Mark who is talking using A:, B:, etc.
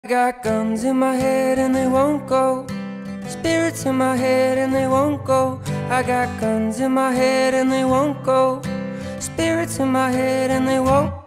A: I got guns in my head and they won't go. Spirits in my head and they won't go. I got guns in my head and they won't go. Spirits in my head and they won't